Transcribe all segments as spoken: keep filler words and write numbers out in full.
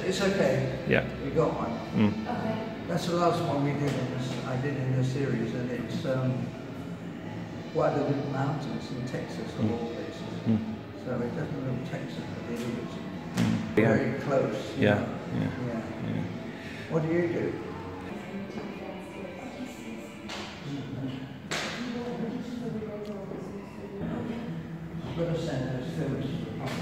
it's okay. Yeah. You got one. Mm. Okay. That's the last one we did in this, I did in this series, and it's um, Guadalupe Mountains in Texas, of all places. Mm. So it doesn't look Texas, but it is. Mm. Very Yeah. close. Yeah. know. Yeah. yeah. Yeah. What do you do? I've got to send those films to the public.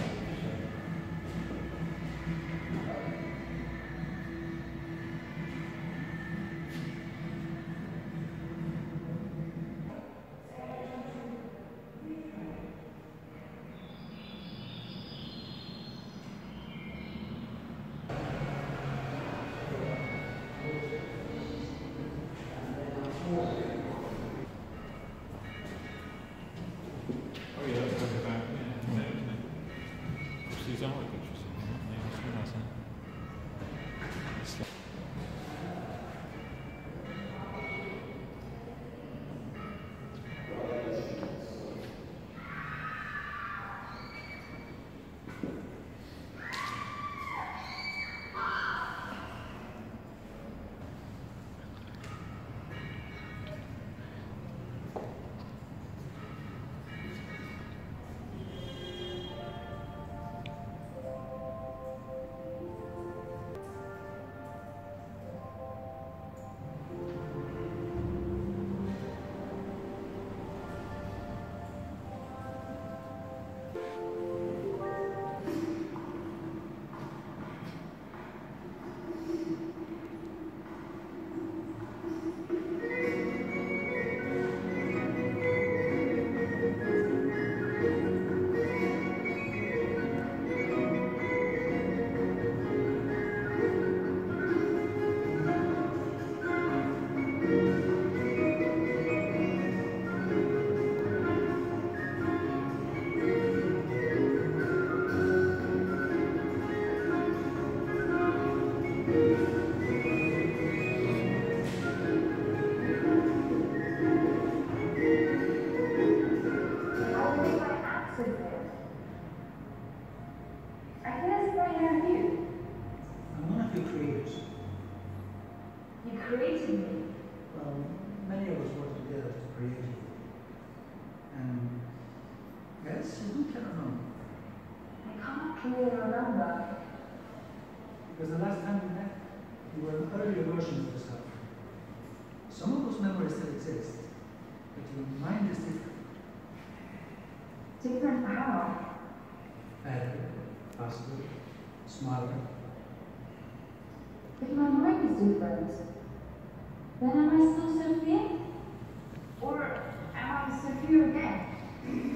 Because the last time we met, you were an earlier version of yourself. Some of those memories still exist, but your mind is different. Different how? Better, faster, smarter. If my mind is different, then am I still Sophia? Or am I Sophia again?